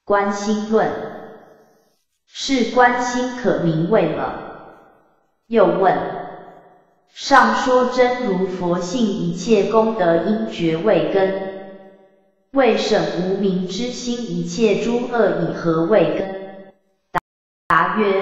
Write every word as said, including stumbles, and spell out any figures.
观心论，是观心可名为了。又问：上说真如佛性一切功德因觉慧根，为审无明之心一切诸恶以何慧根？